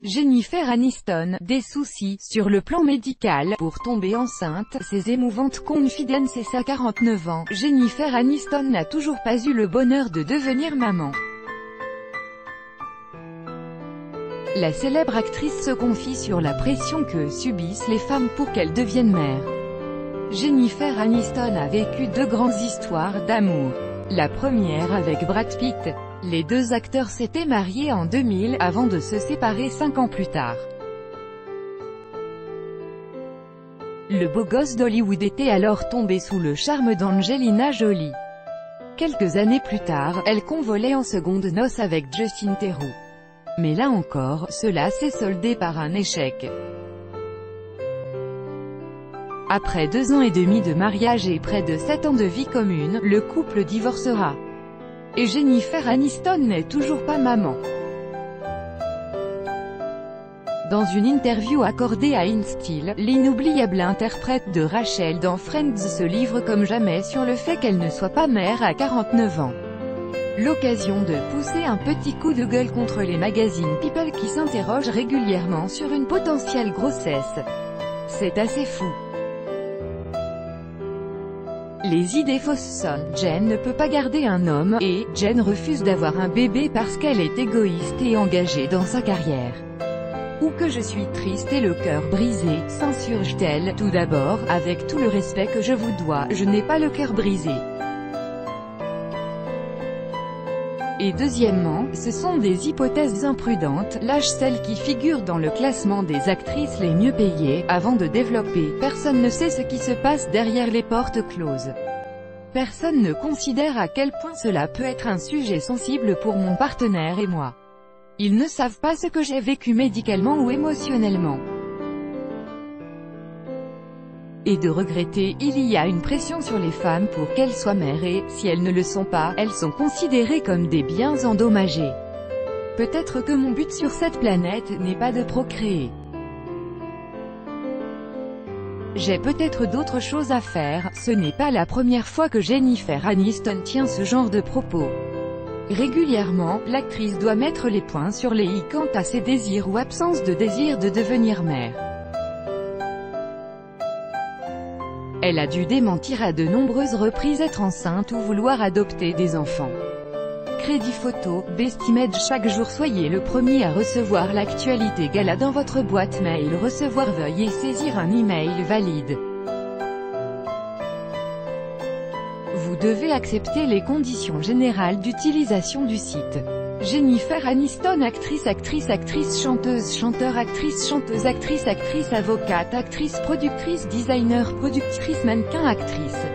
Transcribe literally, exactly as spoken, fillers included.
Jennifer Aniston, des soucis, sur le plan médical, pour tomber enceinte, ses émouvantes confidences et sa quarante-neuf ans, Jennifer Aniston n'a toujours pas eu le bonheur de devenir maman. La célèbre actrice se confie sur la pression que subissent les femmes pour qu'elles deviennent mères. Jennifer Aniston a vécu deux grandes histoires d'amour. La première avec Brad Pitt. Les deux acteurs s'étaient mariés en deux mille, avant de se séparer cinq ans plus tard. Le beau gosse d'Hollywood était alors tombé sous le charme d'Angelina Jolie. Quelques années plus tard, elle convolait en secondes noces avec Justin Theroux. Mais là encore, cela s'est soldé par un échec. Après deux ans et demi de mariage et près de sept ans de vie commune, le couple divorcera. Et Jennifer Aniston n'est toujours pas maman. Dans une interview accordée à InStyle, l'inoubliable interprète de Rachel dans Friends se livre comme jamais sur le fait qu'elle ne soit pas mère à quarante-neuf ans. L'occasion de pousser un petit coup de gueule contre les magazines People qui s'interrogent régulièrement sur une potentielle grossesse. C'est assez fou. Les idées fausses sonnent. Jen ne peut pas garder un homme, et Jen refuse d'avoir un bébé parce qu'elle est égoïste et engagée dans sa carrière. Ou que je suis triste et le cœur brisé, s'insurge-t-elle. Tout d'abord, avec tout le respect que je vous dois, je n'ai pas le cœur brisé. Et deuxièmement, ce sont des hypothèses imprudentes, lâche celles qui figurent dans le classement des actrices les mieux payées, avant de développer. Personne ne sait ce qui se passe derrière les portes closes. Personne ne considère à quel point cela peut être un sujet sensible pour mon partenaire et moi. Ils ne savent pas ce que j'ai vécu médicalement ou émotionnellement. Et de regretter, il y a une pression sur les femmes pour qu'elles soient mères et, si elles ne le sont pas, elles sont considérées comme des biens endommagés. Peut-être que mon but sur cette planète n'est pas de procréer. J'ai peut-être d'autres choses à faire. Ce n'est pas la première fois que Jennifer Aniston tient ce genre de propos. Régulièrement, l'actrice doit mettre les points sur les i quant à ses désirs ou absence de désir de devenir mère. Elle a dû démentir à de nombreuses reprises être enceinte ou vouloir adopter des enfants. Crédit photo, Best-Image. Chaque jour soyez le premier à recevoir l'actualité gala dans votre boîte mail. Recevoir, veuillez saisir un email valide. Vous devez accepter les conditions générales d'utilisation du site. Jennifer Aniston, actrice, actrice, actrice, chanteuse, chanteur, actrice, chanteuse, actrice, actrice, avocate, actrice, productrice, designer, productrice, mannequin, actrice.